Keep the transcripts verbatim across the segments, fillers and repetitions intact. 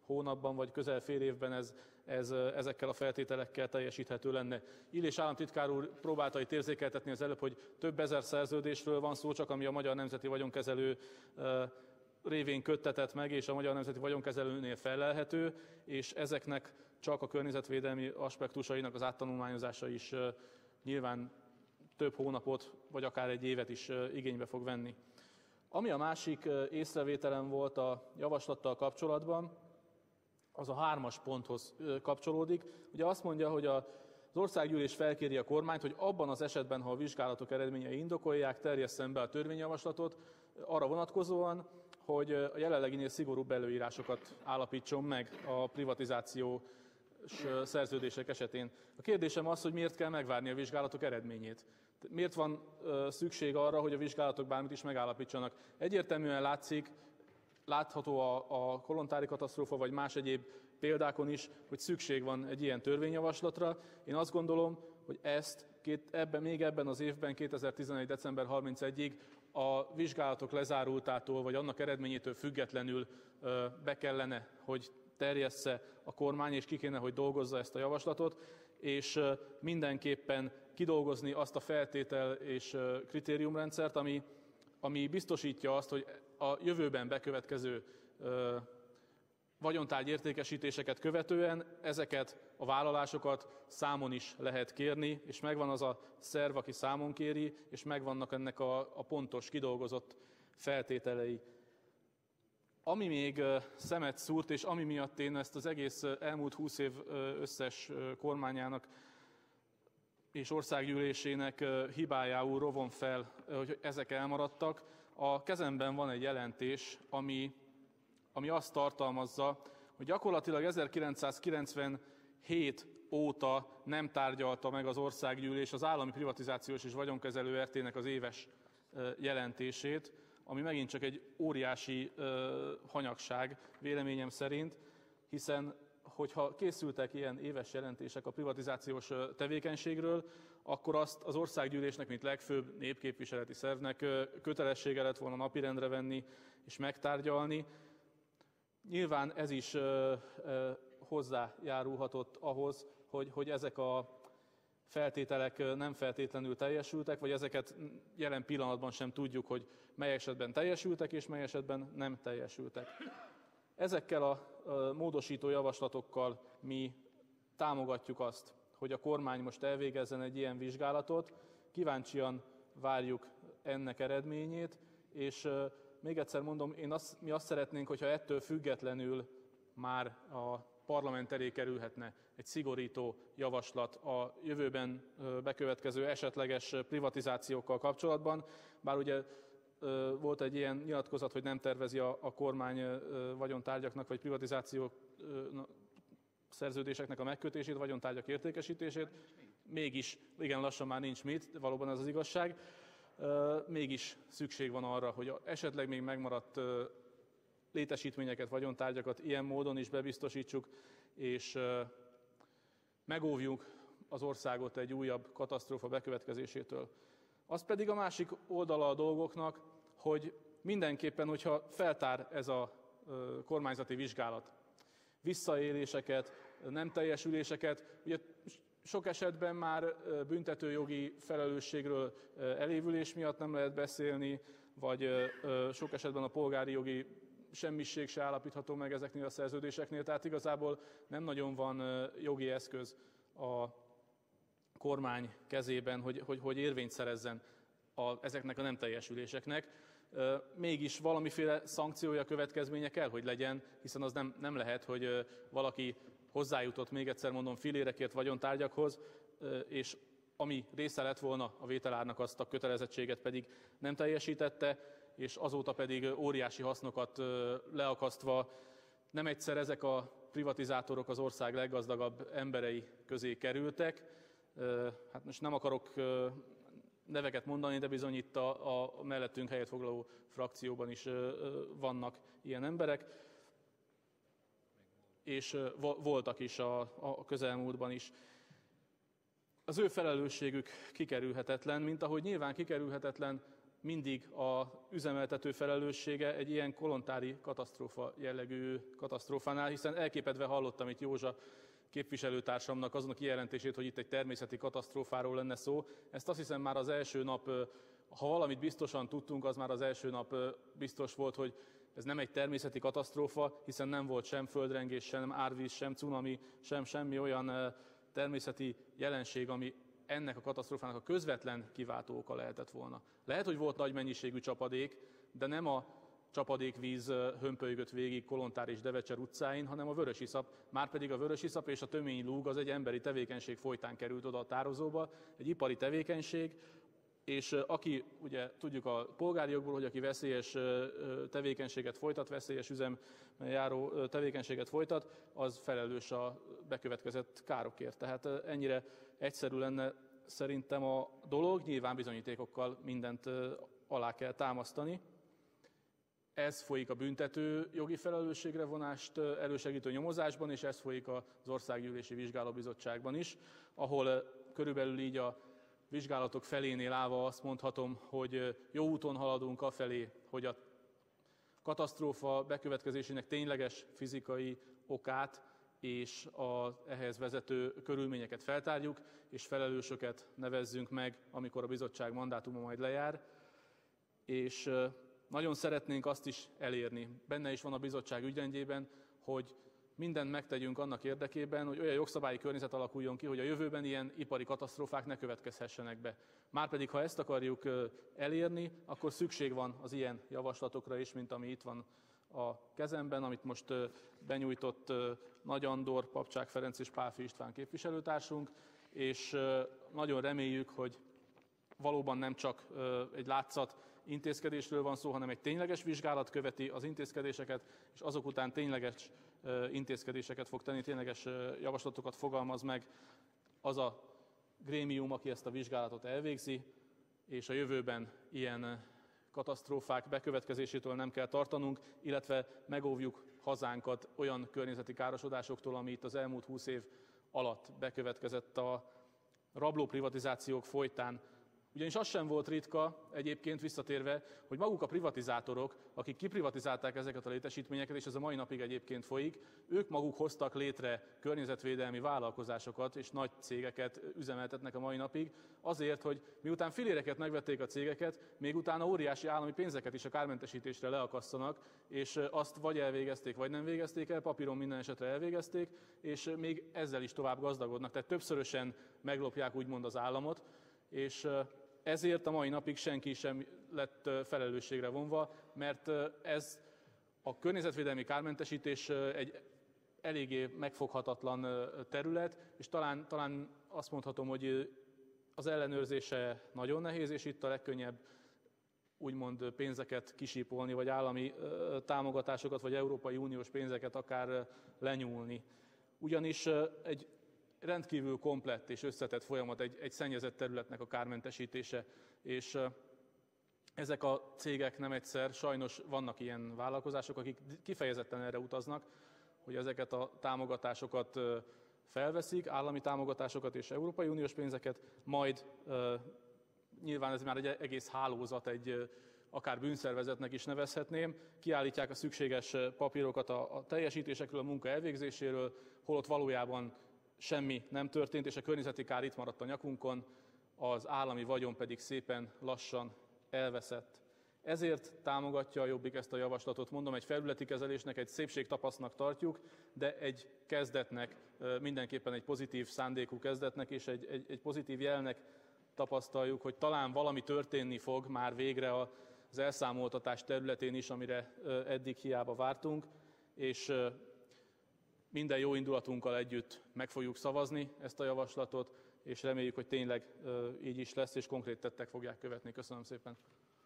hónapban, vagy közel fél évben ez, ez ezekkel a feltételekkel teljesíthető lenne. Illés államtitkár úr próbálta itt érzékeltetni az előbb, hogy több ezer szerződésről van szó, csak ami a Magyar Nemzeti Vagyonkezelő révén köttetett meg, és a Magyar Nemzeti Vagyonkezelőnél felelhető, és ezeknek csak a környezetvédelmi aspektusainak az áttanulmányozása is nyilván több hónapot, vagy akár egy évet is igénybe fog venni. Ami a másik észrevételem volt a javaslattal kapcsolatban, az a hármas ponthoz kapcsolódik. Ugye azt mondja, hogy az országgyűlés felkéri a kormányt, hogy abban az esetben, ha a vizsgálatok eredményei indokolják, terjesszen be a törvényjavaslatot arra vonatkozóan, hogy a jelenleginél szigorúbb előírásokat állapítson meg a privatizációs szerződések esetén. A kérdésem az, hogy miért kell megvárni a vizsgálatok eredményét. Miért van szükség arra, hogy a vizsgálatok bármit is megállapítsanak? Egyértelműen látszik, látható a, a kolontári katasztrófa, vagy más egyéb példákon is, hogy szükség van egy ilyen törvényjavaslatra. Én azt gondolom, hogy ezt két, ebben, még ebben az évben, kétezer-tizenegy. december harmincegyedikéig a vizsgálatok lezárultától, vagy annak eredményétől függetlenül be kellene, hogy terjessze a kormány, és ki kéne, hogy dolgozza ezt a javaslatot, és mindenképpen kidolgozni azt a feltétel és kritériumrendszert, ami, ami biztosítja azt, hogy a jövőben bekövetkező vagyontárgy értékesítéseket követően ezeket a vállalásokat számon is lehet kérni, és megvan az a szerv, aki számon kéri, és megvannak ennek a, a pontos, kidolgozott feltételei. Ami még szemet szúrt, és ami miatt én ezt az egész elmúlt húsz év összes kormányának és országgyűlésének hibájául rovom fel, hogy ezek elmaradtak. A kezemben van egy jelentés, ami, ami azt tartalmazza, hogy gyakorlatilag ezerkilencszázkilencvenhét óta nem tárgyalta meg az országgyűlés az Állami Privatizációs és Vagyonkezelő er té-nek az éves jelentését, ami megint csak egy óriási ö, hanyagság véleményem szerint, hiszen hogyha készültek ilyen éves jelentések a privatizációs tevékenységről, akkor azt az országgyűlésnek, mint legfőbb népképviseleti szervnek kötelessége lett volna napirendre venni és megtárgyalni. Nyilván ez is ö, ö, hozzájárulhatott ahhoz, hogy, hogy ezek a feltételek nem feltétlenül teljesültek, vagy ezeket jelen pillanatban sem tudjuk, hogy mely esetben teljesültek, és mely esetben nem teljesültek. Ezekkel a módosító javaslatokkal mi támogatjuk azt, hogy a kormány most elvégezzen egy ilyen vizsgálatot, kíváncsian várjuk ennek eredményét, és még egyszer mondom, én azt, mi azt szeretnénk, hogyha ettől függetlenül már a parlament elé kerülhetne egy szigorító javaslat a jövőben bekövetkező esetleges privatizációkkal kapcsolatban, bár ugye volt egy ilyen nyilatkozat, hogy nem tervezi a, a kormány vagyontárgyaknak vagy privatizáció szerződéseknek a megkötését, vagyontárgyak értékesítését. Mégis, igen, lassan már nincs mit, valóban ez az igazság, mégis szükség van arra, hogy esetleg még megmaradt létesítményeket, vagyontárgyakat ilyen módon is bebiztosítsuk, és megóvjuk az országot egy újabb katasztrófa bekövetkezésétől. Az pedig a másik oldala a dolgoknak, hogy mindenképpen, hogyha feltár ez a kormányzati vizsgálat, visszaéléseket, nem teljesüléseket, ugye sok esetben már büntetőjogi felelősségről elévülés miatt nem lehet beszélni, vagy sok esetben a polgári jogi semmiség se állapítható meg ezeknél a szerződéseknél, tehát igazából nem nagyon van jogi eszköz a kormány kezében, hogy, hogy, hogy érvényt szerezzen a, ezeknek a nem teljesüléseknek. Mégis valamiféle szankciója, következménye kell, hogy legyen, hiszen az nem, nem lehet, hogy valaki hozzájutott, még egyszer mondom, filérekért vagyontárgyakhoz, és ami része lett volna a vételárnak, azt a kötelezettséget pedig nem teljesítette, és azóta pedig óriási hasznokat leakasztva nem egyszer ezek a privatizátorok az ország leggazdagabb emberei közé kerültek. Hát most nem akarok neveket mondani, de bizony itt a, a mellettünk helyet foglaló frakcióban is vannak ilyen emberek, és voltak is a, a közelmúltban is. Az ő felelősségük kikerülhetetlen, mint ahogy nyilván kikerülhetetlen mindig az üzemeltető felelőssége egy ilyen kolontári katasztrófa jellegű katasztrófánál, hiszen elképedve hallottam itt Józsa képviselőtársamnak azon a kijelentését, hogy itt egy természeti katasztrófáról lenne szó. Ezt azt hiszem már az első nap, ha valamit biztosan tudtunk, az már az első nap biztos volt, hogy ez nem egy természeti katasztrófa, hiszen nem volt sem földrengés, sem árvíz, sem cunami, sem semmi olyan természeti jelenség, ami ennek a katasztrófának a közvetlen kiváltó oka lehetett volna. Lehet, hogy volt nagy mennyiségű csapadék, de nem a csapadékvíz hömpölygött végig Kolontár és Devecser utcáin, hanem a vörösiszap. Márpedig a vörösiszap és a tömény lúg az egy emberi tevékenység folytán került oda a tározóba, egy ipari tevékenység, és aki, ugye tudjuk a polgári jogból, hogy aki veszélyes tevékenységet folytat, veszélyes üzem járó tevékenységet folytat, az felelős a bekövetkezett károkért. Tehát ennyire egyszerű lenne szerintem a dolog, nyilván bizonyítékokkal mindent alá kell támasztani. Ez folyik a büntető jogi felelősségre vonást elősegítő nyomozásban, és ez folyik az Országgyűlési Vizsgálóbizottságban is, ahol körülbelül így a vizsgálatok felénél állva azt mondhatom, hogy jó úton haladunk afelé, hogy a katasztrófa bekövetkezésének tényleges fizikai okát és az ehhez vezető körülményeket feltárjuk, és felelősöket nevezzünk meg, amikor a bizottság mandátuma majd lejár. És nagyon szeretnénk azt is elérni, benne is van a bizottság ügyrendjében, hogy mindent megtegyünk annak érdekében, hogy olyan jogszabályi környezet alakuljon ki, hogy a jövőben ilyen ipari katasztrófák ne következhessenek be. Márpedig, ha ezt akarjuk elérni, akkor szükség van az ilyen javaslatokra is, mint ami itt van a kezemben, amit most benyújtott Nagy Andor, Papcsák Ferenc és Pálffy István képviselőtársunk, és nagyon reméljük, hogy valóban nem csak egy látszat intézkedésről van szó, hanem egy tényleges vizsgálat követi az intézkedéseket, és azok után tényleges intézkedéseket fog tenni, tényleges javaslatokat fogalmaz meg az a grémium, aki ezt a vizsgálatot elvégzi, és a jövőben ilyen katasztrófák bekövetkezésétől nem kell tartanunk, illetve megóvjuk hazánkat olyan környezeti károsodásoktól, ami itt az elmúlt húsz év alatt bekövetkezett a rablóprivatizációk folytán. Ugyanis az sem volt ritka, egyébként visszatérve, hogy maguk a privatizátorok, akik kiprivatizálták ezeket a létesítményeket, és ez a mai napig egyébként folyik, ők maguk hoztak létre környezetvédelmi vállalkozásokat, és nagy cégeket üzemeltetnek a mai napig, azért, hogy miután filéreket megvették a cégeket, még utána óriási állami pénzeket is a kármentesítésre leakasszanak, és azt vagy elvégezték, vagy nem végezték el, papíron minden esetre elvégezték, és még ezzel is tovább gazdagodnak. Tehát többszörösen meglopják úgymond az államot, és ezért a mai napig senki sem lett felelősségre vonva, mert ez a környezetvédelmi kármentesítés egy eléggé megfoghatatlan terület, és talán, talán azt mondhatom, hogy az ellenőrzése nagyon nehéz, és itt a legkönnyebb úgymond pénzeket kisípolni, vagy állami támogatásokat, vagy Európai Uniós pénzeket akár lenyúlni. Ugyanis egy rendkívül komplett és összetett folyamat egy, egy szennyezett területnek a kármentesítése, és ezek a cégek nem egyszer, sajnos vannak ilyen vállalkozások, akik kifejezetten erre utaznak, hogy ezeket a támogatásokat felveszik, állami támogatásokat és Európai Uniós pénzeket, majd nyilván ez már egy egész hálózat, egy akár bűnszervezetnek is nevezhetném, kiállítják a szükséges papírokat a, a teljesítésekről, a munka elvégzéséről, holott valójában semmi nem történt, és a környezeti kár itt maradt a nyakunkon, az állami vagyon pedig szépen lassan elveszett. Ezért támogatja a Jobbik ezt a javaslatot, mondom, egy felületi kezelésnek, egy szépségtapasznak tartjuk, de egy kezdetnek, mindenképpen egy pozitív szándékú kezdetnek, és egy, egy, egy pozitív jelnek tapasztaljuk, hogy talán valami történni fog már végre az elszámoltatás területén is, amire eddig hiába vártunk, és minden jó indulatunkkal együtt meg fogjuk szavazni ezt a javaslatot, és reméljük, hogy tényleg így is lesz, és konkrét tettek fogják követni. Köszönöm szépen.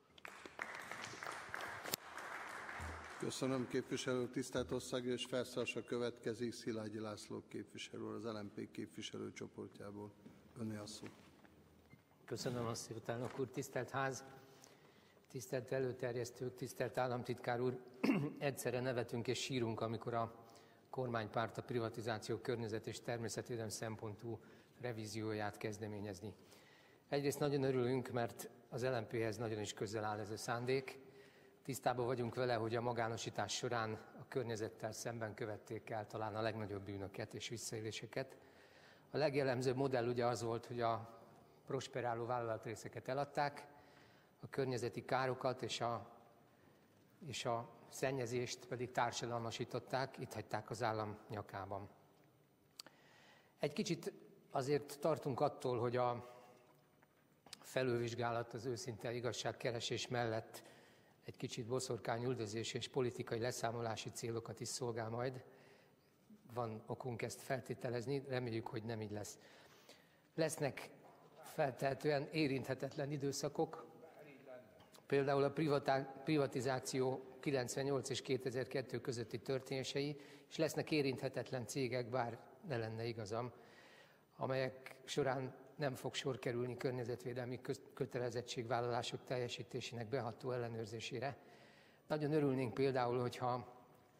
Köszönöm, képviselő, tisztelt országgyűlés, felszólalása következik Szilágyi László képviselő, az el em pé képviselőcsoportjából. Önné a szó. Köszönöm a szót, elnök úr, tisztelt ház, tisztelt előterjesztők, tisztelt államtitkár úr. Egyszerre nevetünk és sírunk, amikor a kormánypárt a privatizáció környezet és természetvédelem szempontú revízióját kezdeményezni. Egyrészt nagyon örülünk, mert az el en péhez nagyon is közel áll ez a szándék. Tisztában vagyunk vele, hogy a magánosítás során a környezettel szemben követték el talán a legnagyobb bűnöket és visszaéléseket. A legjellemzőbb modell ugye az volt, hogy a prosperáló vállalatrészeket eladták, a környezeti károkat és a, és a szennyezést pedig társadalmasították, itt hagyták az állam nyakában. Egy kicsit azért tartunk attól, hogy a felülvizsgálat az őszinte igazságkeresés mellett egy kicsit boszorkányüldözés és politikai leszámolási célokat is szolgál majd. Van okunk ezt feltételezni, reméljük, hogy nem így lesz. Lesznek feltehetően érinthetetlen időszakok, például a privatizáció kilencvennyolc és kétezer-kettő közötti történései, és lesznek érinthetetlen cégek, bár ne lenne igazam, amelyek során nem fog sor kerülni környezetvédelmi kötelezettségvállalások teljesítésének beható ellenőrzésére. Nagyon örülnénk például, hogyha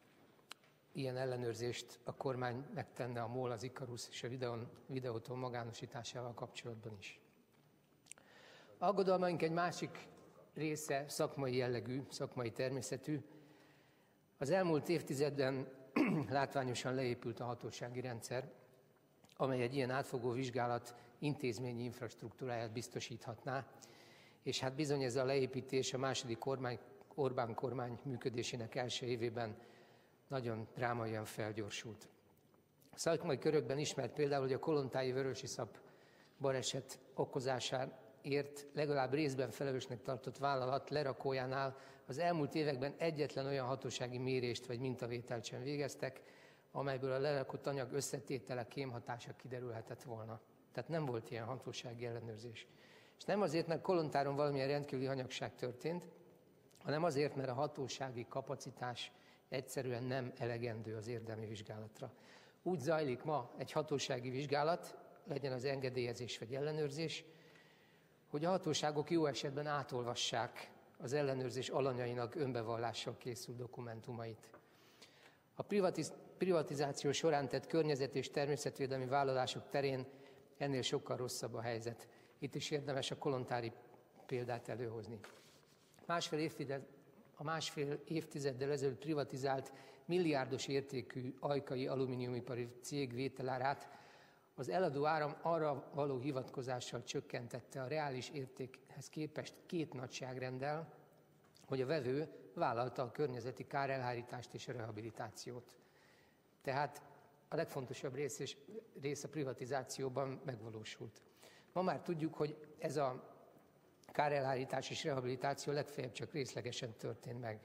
ilyen ellenőrzést a kormány megtenne a MOL, az Ikarus és a Videon, Videóton magánosításával kapcsolatban is. Aggodalmaink egy másik része szakmai jellegű, szakmai természetű. Az elmúlt évtizedben látványosan leépült a hatósági rendszer, amely egy ilyen átfogó vizsgálat intézményi infrastruktúráját biztosíthatná, és hát bizony ez a leépítés a második kormány, Orbán kormány működésének első évében nagyon drámaian felgyorsult. A szakmai körökben ismert például, hogy a kolontái vörösiszap baleset okozásáért legalább részben felelősnek tartott vállalat lerakójánál az elmúlt években egyetlen olyan hatósági mérést vagy mintavételt sem végeztek, amelyből a lerakott anyag összetétele, kémhatása kiderülhetett volna. Tehát nem volt ilyen hatósági ellenőrzés. És nem azért, mert Kolontáron valamilyen rendkívüli hanyagság történt, hanem azért, mert a hatósági kapacitás egyszerűen nem elegendő az érdemi vizsgálatra. Úgy zajlik ma egy hatósági vizsgálat, legyen az engedélyezés vagy ellenőrzés, hogy a hatóságok jó esetben átolvassák az ellenőrzés alanyainak önbevallással készült dokumentumait. A privatiz- privatizáció során tett környezet- és természetvédelmi vállalások terén ennél sokkal rosszabb a helyzet. Itt is érdemes a kolontári példát előhozni. Másfél évtized, a másfél évtizeddel ezelőtt privatizált milliárdos értékű ajkai alumíniumipari cég vételárát az eladó áram arra való hivatkozással csökkentette a reális értékhez képest két nagyságrenddel, hogy a vevő vállalta a környezeti kárelhárítást és a rehabilitációt. Tehát a legfontosabb rész, és rész a privatizációban megvalósult. Ma már tudjuk, hogy ez a kárelhárítás és rehabilitáció legfeljebb csak részlegesen történt meg.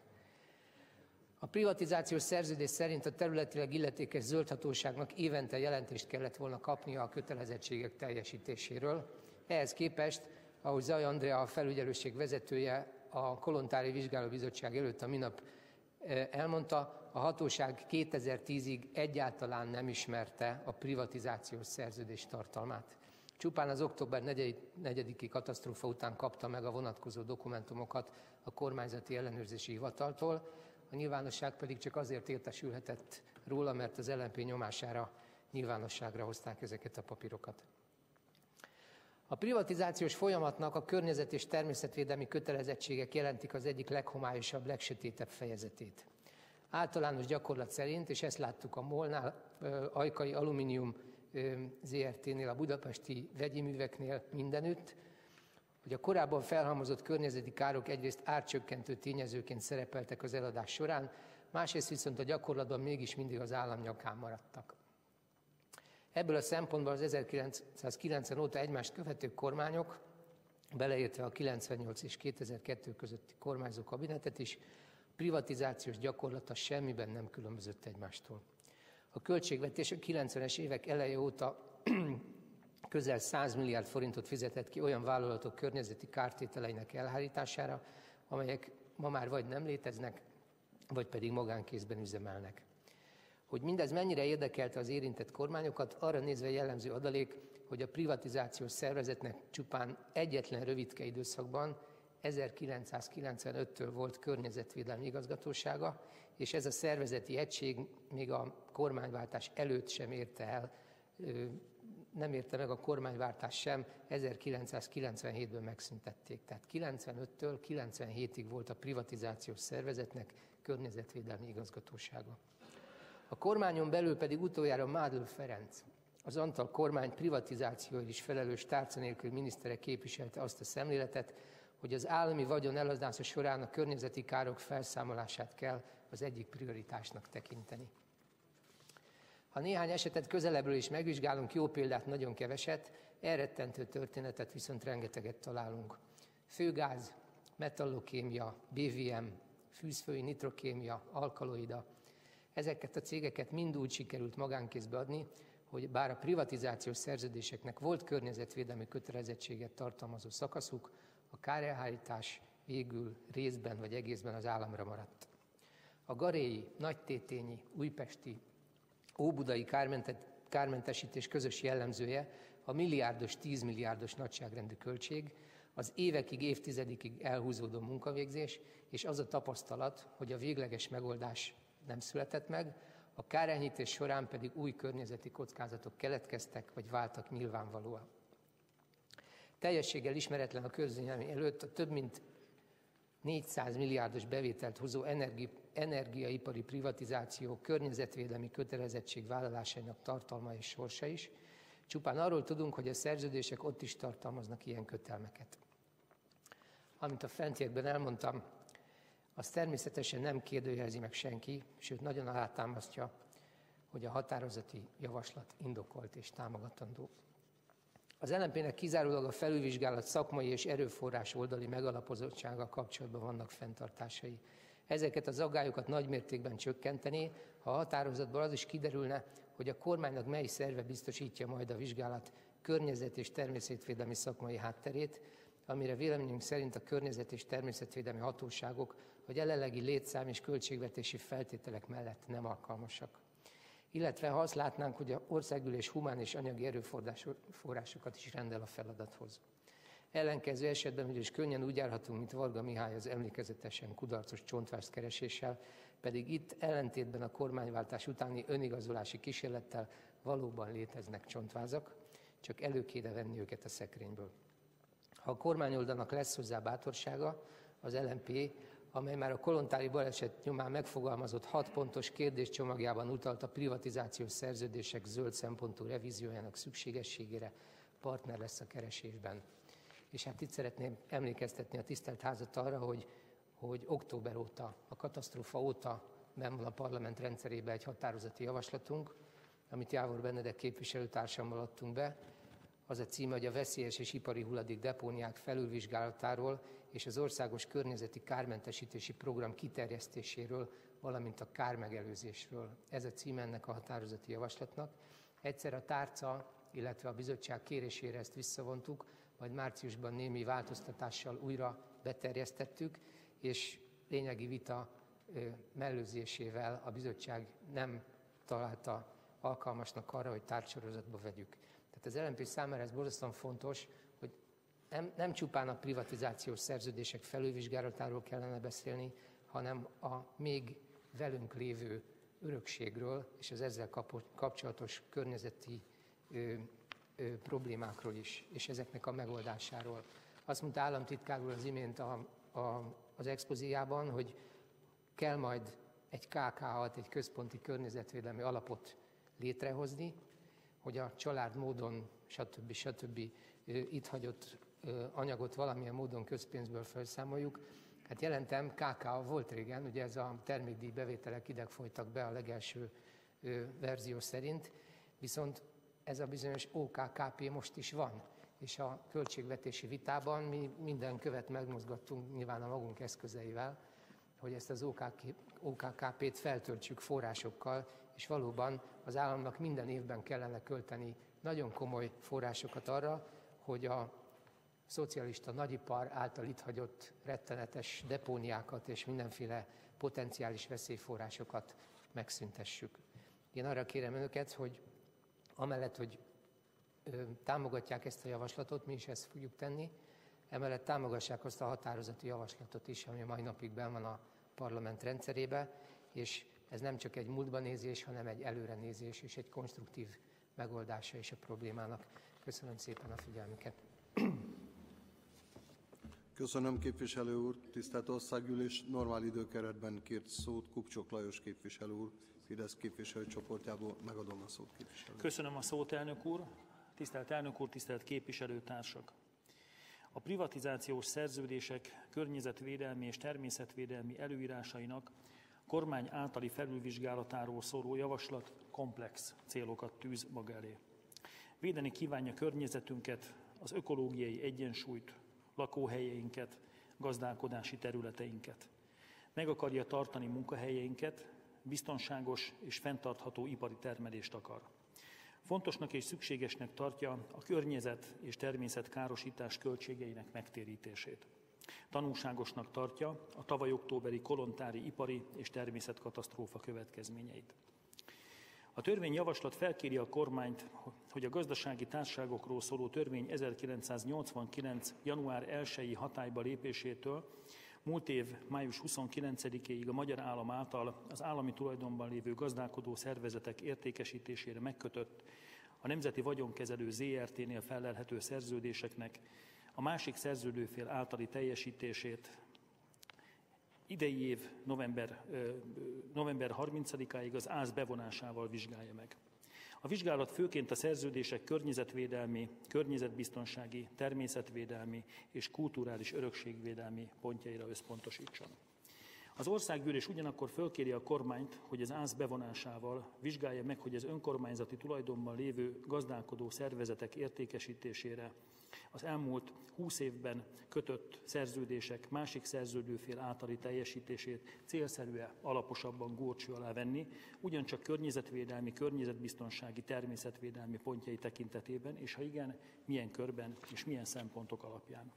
A privatizációs szerződés szerint a területileg illetékes zöldhatóságnak évente jelentést kellett volna kapnia a kötelezettségek teljesítéséről. Ehhez képest, ahogy Zaj Andrea, a felügyelőség vezetője a Kolontári Vizsgálóbizottság előtt a minap elmondta, a hatóság kétezer-tízig egyáltalán nem ismerte a privatizációs szerződés tartalmát. Csupán az október negyediki katasztrófa után kapta meg a vonatkozó dokumentumokat a kormányzati ellenőrzési hivataltól, a nyilvánosság pedig csak azért értesülhetett róla, mert az el en pé nyomására nyilvánosságra hozták ezeket a papírokat. A privatizációs folyamatnak a környezet- és természetvédelmi kötelezettségek jelentik az egyik leghomályosabb, legsötétebb fejezetét. Általános gyakorlat szerint, és ezt láttuk a MOL-nál, Ajkai Alumínium zé er té-nél, a budapesti vegyi műveknél mindenütt, hogy a korábban felhalmozott környezeti károk egyrészt árcsökkentő tényezőként szerepeltek az eladás során, másrészt viszont a gyakorlatban mégis mindig az állam nyakán maradtak. Ebből a szempontból az ezerkilencszázkilencven óta egymást követő kormányok, beleértve a kilencvennyolc és kétezer-kettő közötti kormányzó kabinetet is, privatizációs gyakorlata semmiben nem különbözött egymástól. A költségvetés a kilencvenes évek eleje óta közel száz milliárd forintot fizetett ki olyan vállalatok környezeti kártételeinek elhárítására, amelyek ma már vagy nem léteznek, vagy pedig magánkézben üzemelnek. Hogy mindez mennyire érdekelte az érintett kormányokat, arra nézve jellemző adalék, hogy a privatizációs szervezetnek csupán egyetlen rövidke időszakban, ezerkilencszázkilencvenöttől volt környezetvédelmi igazgatósága, és ez a szervezeti egység még a kormányváltás előtt sem érte el nem érte meg a kormányváltás sem, ezerkilencszázkilencvenhétben megszüntették. Tehát kilencvenöttől kilencvenhétig volt a privatizációs szervezetnek környezetvédelmi igazgatósága. A kormányon belül pedig utoljára Mádl Ferenc, az Antal kormány privatizációért is felelős tárca nélkül minisztere képviselte azt a szemléletet, hogy az állami vagyon eladása során a környezeti károk felszámolását kell az egyik prioritásnak tekinteni. Ha néhány esetet közelebbről is megvizsgálunk, jó példát nagyon keveset, elrettentő történetet viszont rengeteget találunk. Főgáz, metallokémia, bé vé em, fűzfői nitrokémia, alkaloida. Ezeket a cégeket mind úgy sikerült magánkézbe adni, hogy bár a privatizációs szerződéseknek volt környezetvédelmi kötelezettséget tartalmazó szakaszuk, a kárelhárítás végül részben vagy egészben az államra maradt. A garéi, nagytétényi, újpesti, óbudai kármentesítés közös jellemzője a milliárdos, tízmilliárdos nagyságrendű költség, az évekig, évtizedekig elhúzódó munkavégzés, és az a tapasztalat, hogy a végleges megoldás nem született meg, a kárenyhítés során pedig új környezeti kockázatok keletkeztek, vagy váltak nyilvánvalóan. Teljességgel ismeretlen a közvélemény előtt a több mint négyszáz milliárdos bevételt hozó energi, energiaipari privatizáció környezetvédelmi kötelezettség vállalásainak tartalma és sorsa is. Csupán arról tudunk, hogy a szerződések ott is tartalmaznak ilyen kötelmeket. Amint a fentiekben elmondtam, az természetesen nem kérdőjelezi meg senki, sőt nagyon alátámasztja, hogy a határozati javaslat indokolt és támogatandó. Az el en pének kizárólag a felülvizsgálat szakmai és erőforrás oldali megalapozottsággal kapcsolatban vannak fenntartásai. Ezeket az aggályokat nagymértékben csökkenteni, ha a határozatból az is kiderülne, hogy a kormánynak mely szerve biztosítja majd a vizsgálat környezet- és természetvédelmi szakmai hátterét, amire véleményünk szerint a környezet- és természetvédelmi hatóságok a jelenlegi létszám és költségvetési feltételek mellett nem alkalmasak. Illetve ha azt látnánk, hogy az országgyűlés humán és anyagi erőforrásokat is rendel a feladathoz. Ellenkező esetben ugyanis könnyen úgy járhatunk, mint Varga Mihály az emlékezetesen kudarcos csontváz kereséssel, pedig itt ellentétben a kormányváltás utáni önigazolási kísérlettel valóban léteznek csontvázak, csak elő kéne venni őket a szekrényből. Ha a kormányoldalnak lesz hozzá bátorsága, az el en pé, amely már a kolontári baleset nyomán megfogalmazott hat pontos kérdéscsomagjában utalt a privatizációs szerződések zöld szempontú revíziójának szükségességére, partner lesz a keresésben. És hát itt szeretném emlékeztetni a tisztelt házat arra, hogy, hogy október óta, a katasztrófa óta benn van a parlament rendszerébe egy határozati javaslatunk, amit Jávor Benedek képviselőtársammal adtunk be. Az a címe, hogy a veszélyes és ipari hulladék depóniák felülvizsgálatáról és az országos környezeti kármentesítési program kiterjesztéséről, valamint a kármegelőzésről. Ez a címe ennek a határozati javaslatnak. Egyszer a tárca, illetve a bizottság kérésére ezt visszavontuk, majd márciusban némi változtatással újra beterjesztettük, és lényegi vita mellőzésével a bizottság nem találta alkalmasnak arra, hogy tárgysorozatba vegyük. Tehát az el en pé számára ez borzasztóan fontos, hogy nem, nem csupán a privatizációs szerződések felülvizsgálatáról kellene beszélni, hanem a még velünk lévő örökségről és az ezzel kapcsolatos környezeti ö, ö, problémákról is, és ezeknek a megoldásáról. Azt mondta államtitkár úr az imént a, a, az expozíjában, hogy kell majd egy ká ká hat, egy központi környezetvédelmi alapot létrehozni, hogy a család módon, stb. stb. Itt hagyott anyagot valamilyen módon közpénzből felszámoljuk. Hát jelentem, ká ká á volt régen, ugye ez a termékdíj bevételek ide folytak be a legelső verzió szerint, viszont ez a bizonyos o ká ká pé most is van, és a költségvetési vitában mi minden követ megmozgattunk nyilván a magunk eszközeivel, hogy ezt az o ká ká pét feltöltsük forrásokkal, és valóban az államnak minden évben kellene költeni nagyon komoly forrásokat arra, hogy a szocialista nagyipar által itt hagyott rettenetes depóniákat és mindenféle potenciális veszélyforrásokat megszüntessük. Én arra kérem önöket, hogy amellett, hogy ö, támogatják ezt a javaslatot, mi is ezt fogjuk tenni, emellett támogassák azt a határozati javaslatot is, ami a mai napig benn van a parlament rendszerébe, és ez nem csak egy múltba nézés, hanem egy előrenézés és egy konstruktív megoldása is a problémának. Köszönöm szépen a figyelmüket. Köszönöm, képviselő úr. Tisztelt Országgyűlés, normál időkeretben kért szót Kupcsok Lajos képviselő úr, Fidesz képviselőcsoportjából. Megadom a szót, képviselő. Köszönöm a szót, elnök úr. Tisztelt elnök úr, tisztelt képviselőtársak! A privatizációs szerződések környezetvédelmi és természetvédelmi előírásainak kormány általi felülvizsgálatáról szóló javaslat komplex célokat tűz maga elé. Védeni kívánja környezetünket, az ökológiai egyensúlyt, lakóhelyeinket, gazdálkodási területeinket. Meg akarja tartani munkahelyeinket, biztonságos és fenntartható ipari termelést akar. Fontosnak és szükségesnek tartja a környezet és természetkárosítás költségeinek megtérítését. Tanulságosnak tartja a tavaly októberi kolontári ipari és természetkatasztrófa következményeit. A törvényjavaslat felkéri a kormányt, hogy a gazdasági társaságokról szóló törvény ezerkilencszáznyolcvankilenc. január elsejei hatályba lépésétől múlt év május huszonkilencedikéig a magyar állam által az állami tulajdonban lévő gazdálkodó szervezetek értékesítésére megkötött a Nemzeti Vagyonkezelő zé er té-nél felelhető szerződéseknek a másik szerződőfél általi teljesítését idei év november, november harmincadikáig az ÁSZ bevonásával vizsgálja meg. A vizsgálat főként a szerződések környezetvédelmi, környezetbiztonsági, természetvédelmi és kulturális örökségvédelmi pontjaira összpontosítson. Az Országgyűlés ugyanakkor fölkéri a kormányt, hogy az ÁSZ bevonásával vizsgálja meg, hogy az önkormányzati tulajdonban lévő gazdálkodó szervezetek értékesítésére az elmúlt húsz évben kötött szerződések másik szerződőfél általi teljesítését célszerű-e alaposabban górcső alá venni, ugyancsak környezetvédelmi, környezetbiztonsági, természetvédelmi pontjai tekintetében, és ha igen, milyen körben és milyen szempontok alapján.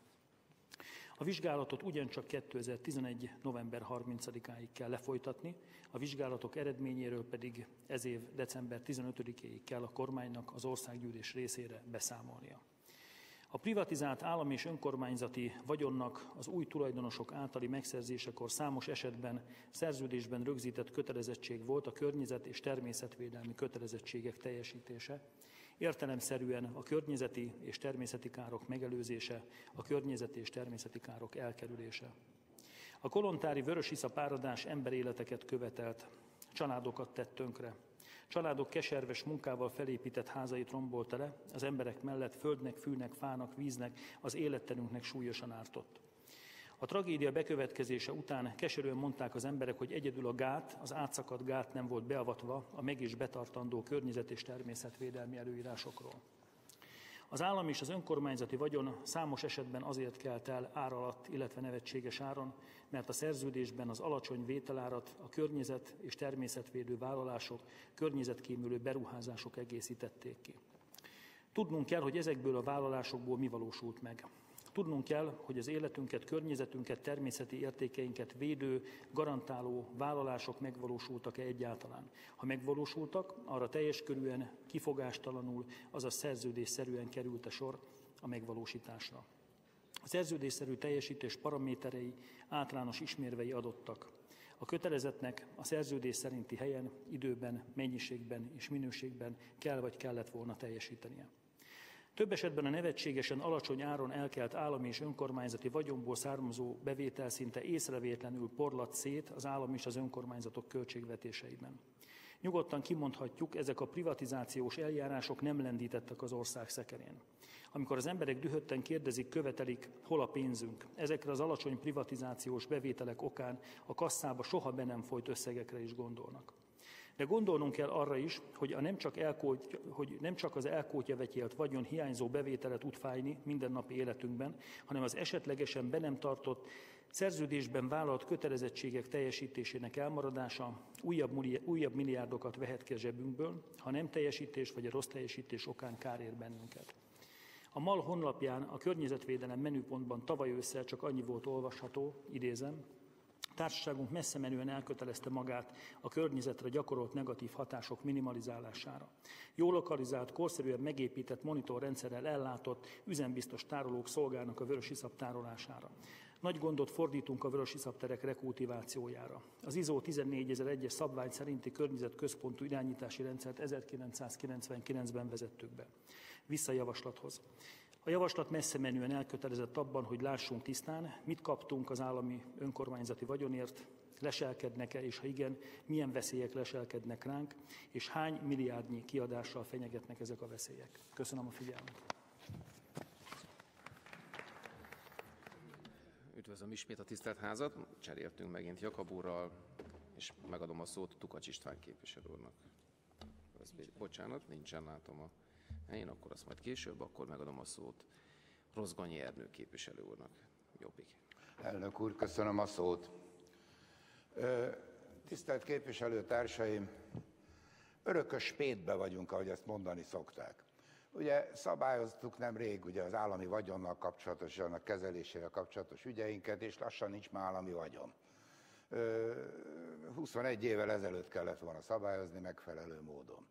A vizsgálatot ugyancsak kétezer-tizenegy. november harmincadikáig kell lefolytatni, a vizsgálatok eredményéről pedig ez év december tizenötödikéig kell a kormánynak az Országgyűlés részére beszámolnia. A privatizált állami és önkormányzati vagyonnak az új tulajdonosok általi megszerzésekor számos esetben szerződésben rögzített kötelezettség volt a környezet- és természetvédelmi kötelezettségek teljesítése, értelemszerűen a környezeti és természeti károk megelőzése, a környezeti és természeti károk elkerülése. A kolontári vörösiszap áradás emberéleteket követelt, családokat tett tönkre. Családok keserves munkával felépített házait rombolta le, az emberek mellett földnek, fűnek, fának, víznek, az életterünknek súlyosan ártott. A tragédia bekövetkezése után keserűen mondták az emberek, hogy egyedül a gát, az átszakadt gát nem volt beavatva a meg is betartandó környezet- és természetvédelmi előírásokról. Az állam és az önkormányzati vagyon számos esetben azért kelt el ár alatt, illetve nevetséges áron, mert a szerződésben az alacsony vételárat a környezet- és természetvédő vállalások, környezetkémülő beruházások egészítették ki. Tudnunk kell, hogy ezekből a vállalásokból mi valósult meg. Tudnunk kell, hogy az életünket, környezetünket, természeti értékeinket védő, garantáló vállalások megvalósultak-e egyáltalán. Ha megvalósultak, arra teljes körűen, kifogástalanul, azaz szerződésszerűen került a sor a megvalósításra. A szerződésszerű teljesítés paraméterei, általános ismérvei adottak. A kötelezettnek a szerződés szerinti helyen, időben, mennyiségben és minőségben kell vagy kellett volna teljesítenie. Több esetben a nevetségesen alacsony áron elkelt állami és önkormányzati vagyonból származó bevétel szinte észrevétlenül porladt szét az állam és az önkormányzatok költségvetéseiben. Nyugodtan kimondhatjuk, ezek a privatizációs eljárások nem lendítettek az ország szekerén. Amikor az emberek dühötten kérdezik, követelik, hol a pénzünk, ezekre az alacsony privatizációs bevételek okán a kasszába soha be nem folyt összegekre is gondolnak. De gondolnunk kell arra is, hogy, a nem, csak elkóty, hogy nem csak az elkótyavetyélt vagyon hiányzó bevételet tud fájni mindennapi életünkben, hanem az esetlegesen be nem tartott, szerződésben vállalt kötelezettségek teljesítésének elmaradása újabb, újabb milliárdokat vehet ki a zsebünkből, ha nem teljesítés vagy a rossz teljesítés okán kár ér bennünket. A MAL honlapján a környezetvédelem menüpontban tavaly ősszel csak annyi volt olvasható, idézem, társaságunk messze menően elkötelezte magát a környezetre gyakorolt negatív hatások minimalizálására. Jól lokalizált, korszerűen megépített monitorrendszerrel ellátott, üzembiztos tárolók szolgálnak a vörösiszap tárolására. Nagy gondot fordítunk a vörösiszapterek rekultivációjára. Az ISO tizennégyezer-egyes szabvány szerinti környezetközpontú irányítási rendszert ezerkilencszázkilencvenkilencben vezettük be. Vissza a javaslathoz. A javaslat messze menően elkötelezett abban, hogy lássunk tisztán, mit kaptunk az állami önkormányzati vagyonért, leselkednek-e, és ha igen, milyen veszélyek leselkednek ránk, és hány milliárdnyi kiadással fenyegetnek ezek a veszélyek. Köszönöm a figyelmet. Üdvözlöm ismét a tisztelt házat, cseréltünk megint Jakab úrral, és megadom a szót Tukacs István képviselő úrnak. Bocsánat, nincsen, látom a helyén, akkor azt majd később, akkor megadom a szót Rozgonyi Ernő képviselő úrnak. Jobbik. Elnök úr, köszönöm a szót. Tisztelt képviselőtársaim, örökös spétbe vagyunk, ahogy ezt mondani szokták. Ugye szabályoztuk nemrég ugye az állami vagyonnal kapcsolatos, annak kezelésével kapcsolatos ügyeinket, és lassan nincs már állami vagyon. huszonegy évvel ezelőtt kellett volna szabályozni megfelelő módon.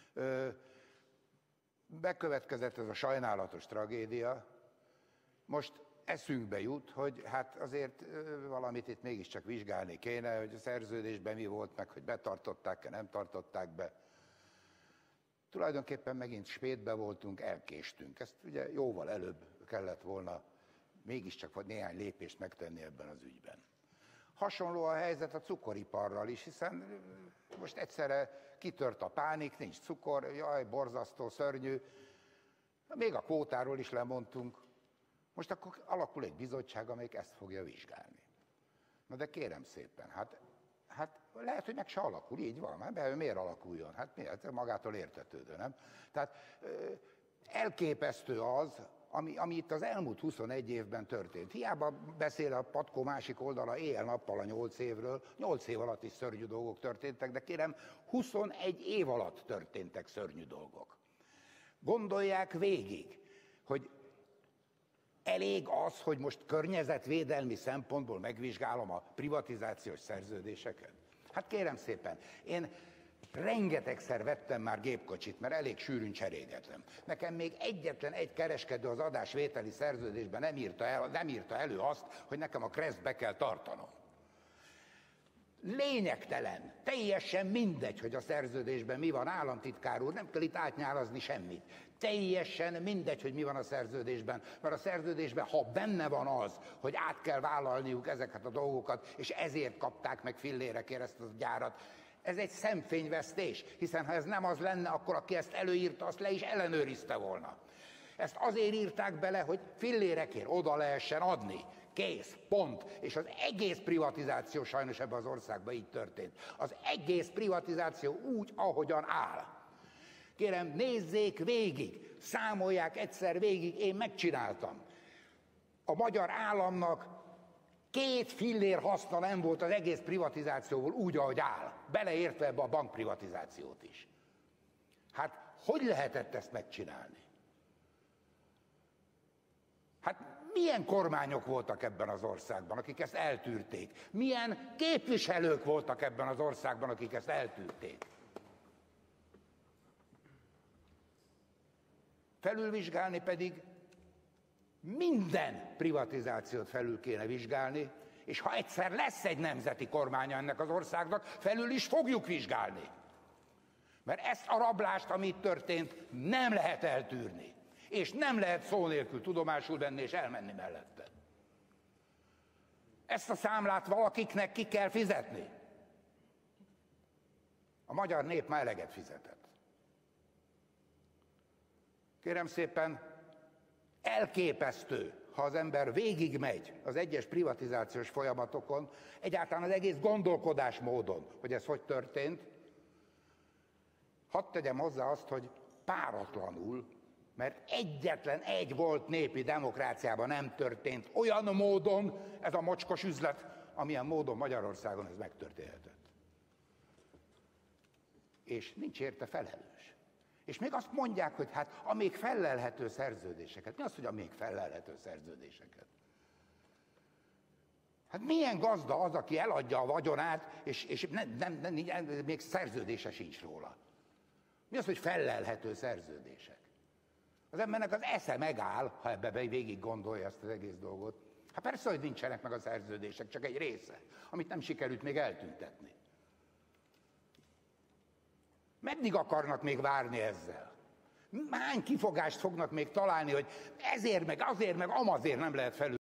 Bekövetkezett ez a sajnálatos tragédia, most eszünkbe jut, hogy hát azért valamit itt mégiscsak vizsgálni kéne, hogy a szerződésben mi volt, meg hogy betartották-e, nem tartották be. Tulajdonképpen megint spétbe voltunk, elkéstünk. Ezt ugye jóval előbb kellett volna mégiscsak vagy néhány lépést megtenni ebben az ügyben. Hasonló a helyzet a cukoriparral is, hiszen most egyszerre kitört a pánik, nincs cukor, jaj, borzasztó, szörnyű. Még a kvótáról is lemondtunk. Most akkor alakul egy bizottság, amelyik ezt fogja vizsgálni. Na de kérem szépen, hát, hát lehet, hogy meg se alakul, így van, hát miért alakuljon? Hát miért? Magától értetődő, nem? Tehát elképesztő az, ami, ami itt az elmúlt huszonegy évben történt. Hiába beszél a patkó másik oldala éjjel-nappal a nyolc évről, nyolc év alatt is szörnyű dolgok történtek, de kérem, huszonegy év alatt történtek szörnyű dolgok. Gondolják végig, hogy elég az, hogy most környezetvédelmi szempontból megvizsgálom a privatizációs szerződéseket? Hát kérem szépen, én rengetegszer vettem már gépkocsit, mert elég sűrűn cserélgetem. Nekem még egyetlen egy kereskedő az adásvételi szerződésben nem írta, el, nem írta elő azt, hogy nekem a kreszt be kell tartanom. Lényegtelen, teljesen mindegy, hogy a szerződésben mi van, államtitkár úr, nem kell itt átnyálazni semmit. Teljesen mindegy, hogy mi van a szerződésben, mert a szerződésben, ha benne van az, hogy át kell vállalniuk ezeket a dolgokat, és ezért kapták meg fillérekért ezt a gyárat, ez egy szemfényvesztés, hiszen ha ez nem az lenne, akkor aki ezt előírta, azt le is ellenőrizte volna. Ezt azért írták bele, hogy fillérekért oda lehessen adni. Kész, pont. És az egész privatizáció sajnos ebben az országban így történt. Az egész privatizáció úgy, ahogyan áll. Kérem, nézzék végig, számolják egyszer végig, én megcsináltam. A magyar államnak két fillér haszna nem volt az egész privatizációból úgy, ahogy áll. Beleértve ebbe a bankprivatizációt is. Hát hogy lehetett ezt megcsinálni? Hát milyen kormányok voltak ebben az országban, akik ezt eltűrték? Milyen képviselők voltak ebben az országban, akik ezt eltűrték? Felülvizsgálni pedig minden privatizációt felül kéne vizsgálni, és ha egyszer lesz egy nemzeti kormánya ennek az országnak, felül is fogjuk vizsgálni. Mert ezt a rablást, ami itt történt, nem lehet eltűrni. És nem lehet szó nélkül tudomásul venni és elmenni mellette. Ezt a számlát valakiknek ki kell fizetni. A magyar nép már eleget fizetett. Kérem szépen, elképesztő, ha az ember végigmegy az egyes privatizációs folyamatokon, egyáltalán az egész gondolkodásmódon, hogy ez hogy történt. Hadd tegyem hozzá azt, hogy páratlanul, mert egyetlen egy volt népi demokráciában nem történt olyan módon ez a mocskos üzlet, amilyen módon Magyarországon ez megtörténhetett. És nincs érte felelős. És még azt mondják, hogy hát a még fellelhető szerződéseket. Mi az, hogy a még fellelhető szerződéseket? Hát milyen gazda az, aki eladja a vagyonát, és, és nem, nem, nem, nem, még szerződése sincs róla? Mi az, hogy fellelhető szerződések? Az embernek az esze megáll, ha ebbe végig gondolja ezt az egész dolgot. Hát persze, hogy nincsenek meg a szerződések, csak egy része, amit nem sikerült még eltüntetni. Meddig akarnak még várni ezzel? Hány kifogást fognak még találni, hogy ezért, meg azért, meg amazért nem lehet felül